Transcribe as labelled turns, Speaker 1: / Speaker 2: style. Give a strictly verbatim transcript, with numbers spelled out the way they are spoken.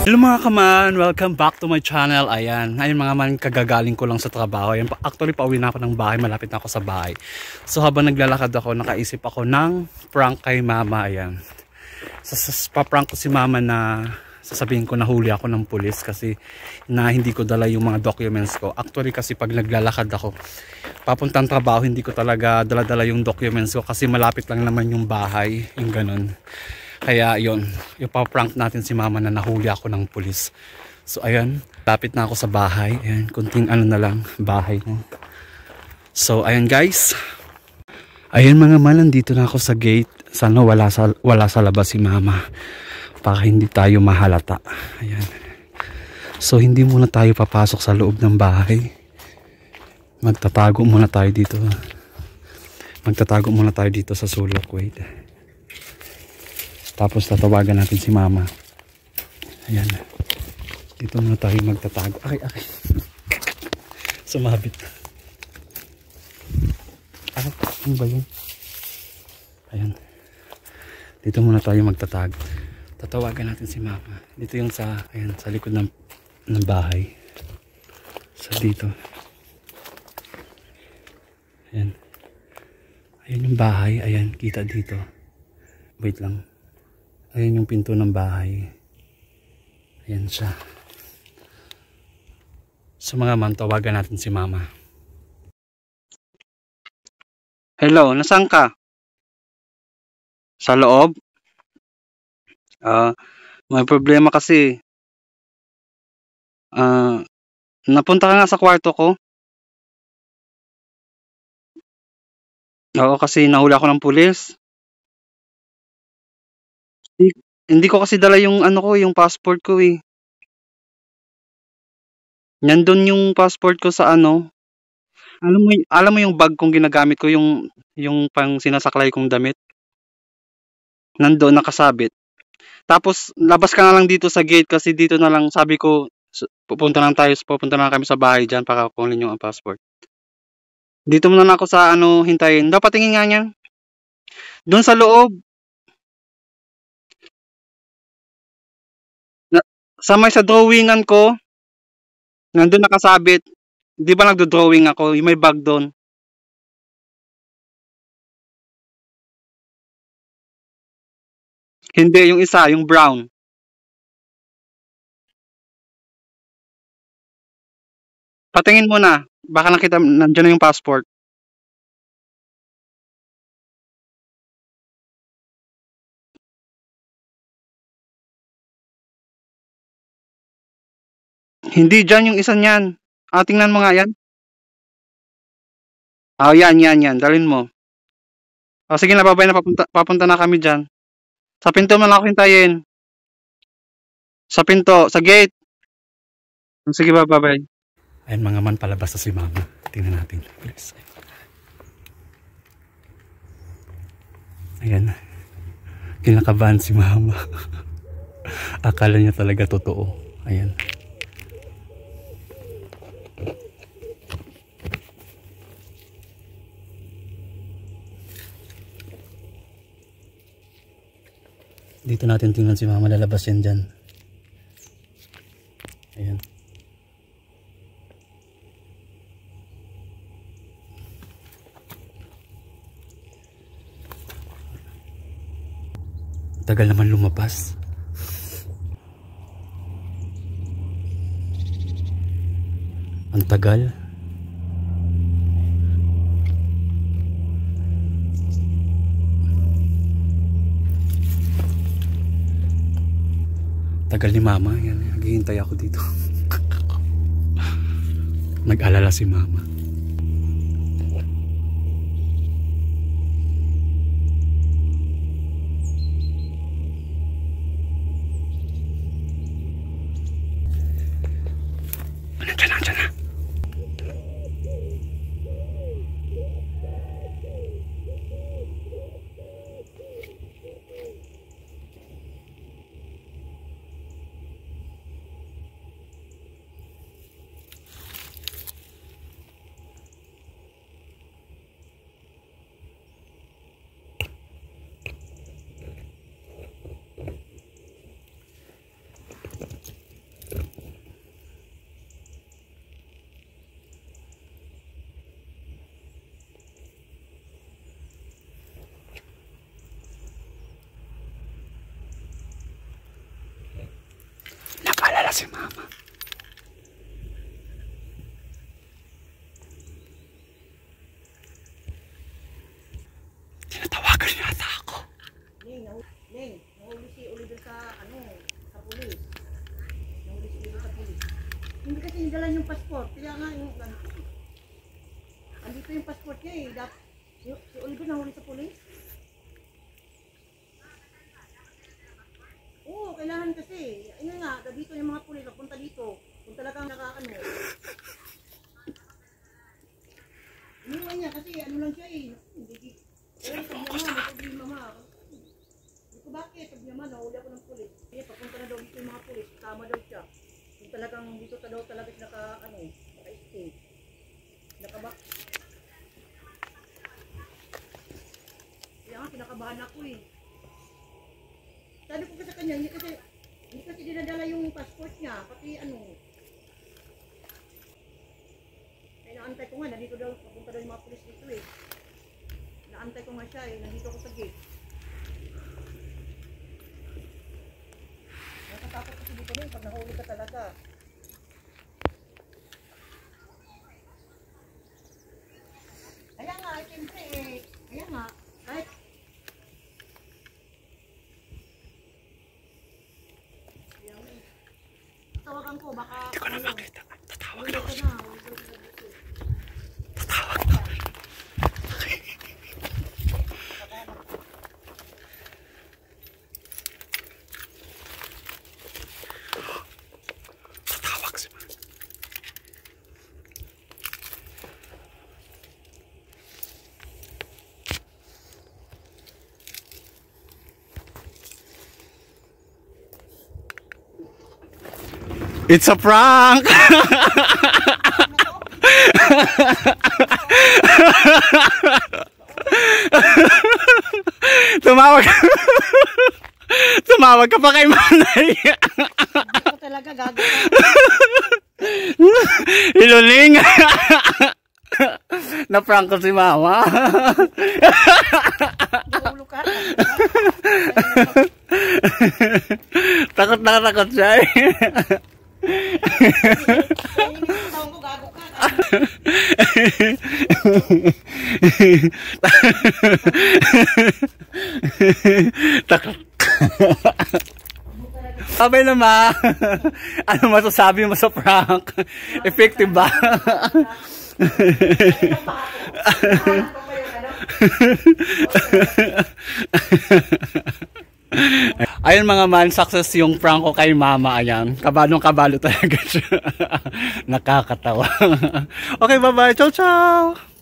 Speaker 1: Hello mga kaman, welcome back to my channel. Ayan, ngayon mga man, kagagaling ko lang sa trabaho. Ayan, actually pauwi na ako ng bahay, malapit na ako sa bahay. So habang naglalakad ako, nakaisip ako ng prank kay mama. Ayan, pa-prank ko si mama na sasabihin ko na huli ako ng pulis kasi na hindi ko dala yung mga documents ko. Actually kasi pag naglalakad ako papuntang trabaho, hindi ko talaga dala-dala yung documents ko kasi malapit lang naman yung bahay, yung ganun. Kaya yun, ipaprank natin si mama na nahuli ako ng pulis. So ayan, lapit na ako sa bahay. Ayan, kunting ano na lang, bahay na. So ayan guys. Ayan mga man, nandito na ako sa gate. Sana wala sa, wala sa labas si mama. Para hindi tayo mahalata. Ayan. So hindi muna tayo papasok sa loob ng bahay. Magtatago muna tayo dito. Magtatago muna tayo dito sa sulok. Wait. Tapos tatawagan natin si mama. Ayan. Dito muna tayo magtatago. Ay, ay. Sumabit. Ano, ano ba yun? Ayan. Dito muna tayo magtatago. Tatawagan natin si mama. Dito yung sa, ayan, sa likod ng, ng bahay. Sa dito. Ayan. Ayan yung bahay. Ayan, kita dito. Wait lang. Ayan yung pinto ng bahay. Ayan siya. So mga man, tawagan natin si mama. Hello, nasaan ka? Sa loob? Ah, uh, may problema kasi. Ah, uh, napunta ka nga sa kwarto ko? Oo, kasi nahuli ako ng pulis. Hindi, hindi ko kasi dala yung ano ko, yung passport ko eh. Nandun yung passport ko sa ano. Alam mo, alam mo yung bag kong ginagamit ko, yung yung pang sinasaklay kong damit. Nandoon nakasabit. Tapos labas ka na lang dito sa gate kasi dito na lang sabi ko pupunta na tayo, pupunta na kami sa bahay diyan para kunin yung passport. Dito muna na ako sa ano hintayin. Dapat tingin nga niya. Doon sa loob. Na, sa may sa drawingan ko. Nandun nakasabit. Di ba nagdo-drawing ako? Yung may bag doon. Hindi, yung isa, yung brown. Patingin mo na. Baka nakita, nandiyan na yung passport. Hindi dyan yung isa niyan. Ah, tingnan mo nga yan. Ah, oh, yan, yan, yan. Dalhin mo. Oh, sige na, babay na. Papunta, papunta na kami dyan. Sa pinto mo na ako hintayin. Sa pinto, sa gate. Sige, babay. Ayun mga man, palabas na si mama. Tingnan natin. Please. Ayan. Kinakabahan si mama. Akala niya talaga totoo. Ayan. Dito natin tingnan si mama, lalabas yan dyan. Ayan. Tagal naman lumabas. Ang tagal. Tagal ni mama. Yan, naghihintay ako dito. Nag-alala si mama. Nandiyan na, nandiyan na. kilala si mama. Tinatawagan yata ako.
Speaker 2: Ning, Ning, nahuli si Oliver sa, ano, sa pulis. Nahuli si Oliver sa pulis. Hindi kasi nidalan yung passport. Kaya nga yung, ano, andito yung passport niya eh. Dap, si, si Oliver nahuli sa pulis. Oo, kailangan kasi. Ayun nga, dito yung mga pulis, punta dito. Kung talagang naka, ano. Iniwan niya kasi ano lang siya eh. Hindi, eh, sabi niya ma, may problema ma. Hindi ko bakit, sabi niya ma, nahuli ako ng pulis. Eh, papunta na daw dito yung mga pulis, tama daw siya. Kung talagang dito ta daw talaga siya naka, ano, naka-stay. Nakaba. Kaya nga, kinakabahan ako eh. Sabi ko kasi sa kanya, hindi kasi, hindi kasi dinadala yung passport niya, pati ano. Ay, naantay ko nga, nandito daw, papunta daw yung mga pulis dito eh. Naantay ko nga siya eh, nandito ako sa gate. Nakatakot kasi dito rin, pag nahuli ka talaga. Kaya nga, siyempre eh, kaya nga, kahit tawagan ko, baka
Speaker 1: Hindi ko na makita. Tatawag
Speaker 2: huli
Speaker 1: daw.
Speaker 2: ka na.
Speaker 1: Tatawag daw. Tatawag si mama. It's a prank! Tumawag Tumawag ka pa kay Manay.
Speaker 2: Hindi ko talaga gagawin.
Speaker 1: Iluling. Na-prank ko si mama.
Speaker 2: Ulo ka.
Speaker 1: Takot na takot siya eh.
Speaker 2: Tawag ko, gago ka.
Speaker 1: Takot. Sabay naman. Ano masasabi mo sa prank? Effective ba? Ayun mga man, success yung prank ko kay mama. Ayan, kabalong kabalo talaga siya. Nakakatawa. Okay, bye bye. Ciao, ciao.